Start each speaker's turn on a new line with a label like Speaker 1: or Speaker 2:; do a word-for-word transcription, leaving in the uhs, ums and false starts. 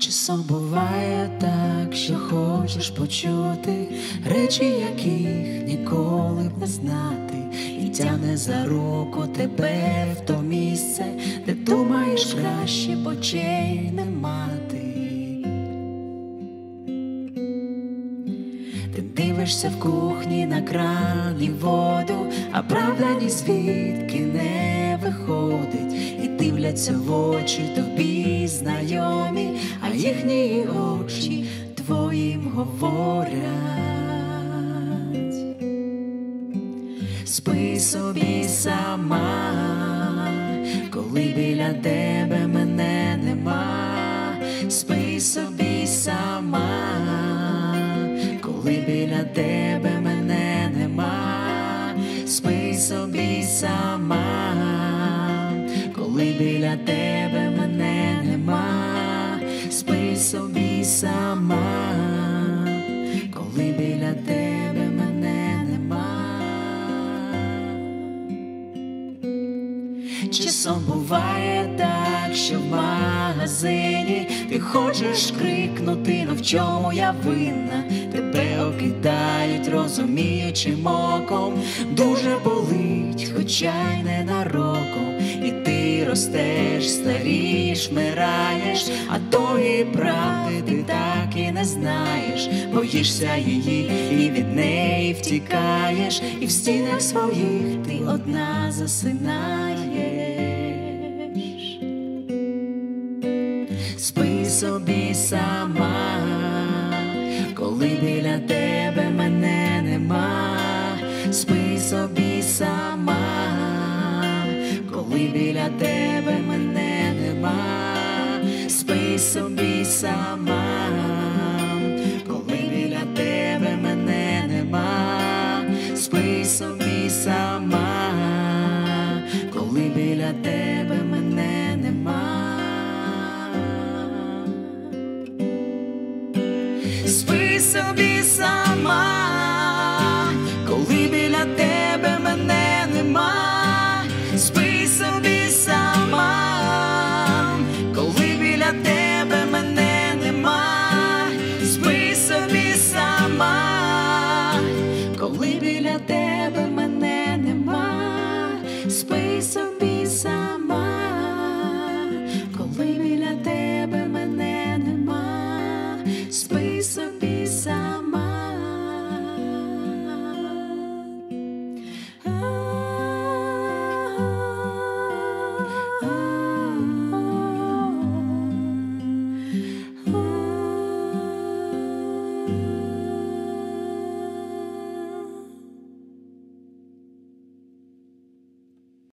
Speaker 1: Часом буває так, що хочеш почути речі, яких ніколи б не знати, і тягне за руку тебе в то місце, де думаєш, краще б очей не мати. Ти дивишся в кухні на крані воду, а правда ні звідки не виходить, і дивляться в очі тобі знайомі, а їхні очі твоїм говорять. Спи собі сама, коли біля тебе мене нема. Спи собі сама, коли біля тебе мене нема. Спи собі сама, коли біля тебе мене нема. Спи собі сама, коли біля тебе мене нема. Часом буває так, що в магазині ти хочеш крикнути, но в чому я винна? Тебе окидають розуміючим оком, дуже болить, хоча й ненароком. І ти ростеш, старієш, вмираєш, а тої правди ти так і не знаєш. Боїшся її і від неї втікаєш, і в стінах своїх ти одна засинаєш. Спи собі сама, коли біля тебе мене нема. Спи собі сама, коли біля тебе мене нема. Спи собі сама, коли біля тебе мене нема. Спи собі сама, коли біля тебе мене нема. Спи собі сама, коли біля тебе мене нема.